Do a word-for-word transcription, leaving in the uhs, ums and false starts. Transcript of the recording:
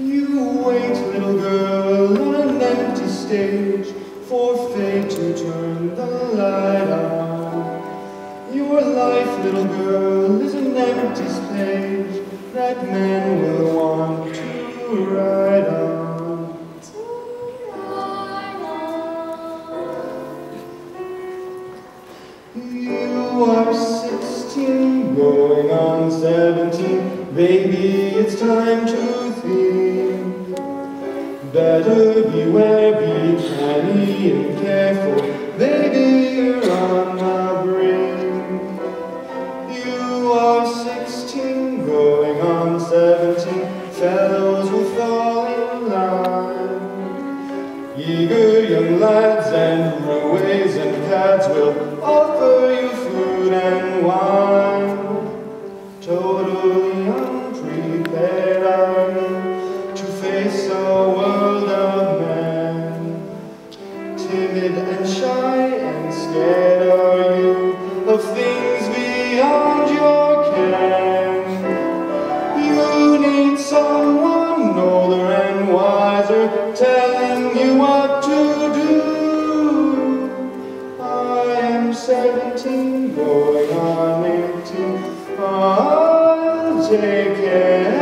You wait, little girl, on an empty stage, for fate to turn the light on. Your life, little girl, is an empty page that men will want to write on. To write on. You are sixteen, going on seventeen, baby, it's time to think. Better beware, be canny and careful, baby, you're on the brink. You are sixteen, going on seventeen, fellows will fall in line. Eager young lads and roues and cads will offer you food and wine. Totally unprepared are you to face a world of men. Timid and shy and scared are you of things beyond your ken. You need someone older and wiser telling you what to do. I am seventeen, going on eighteen, I'll take care.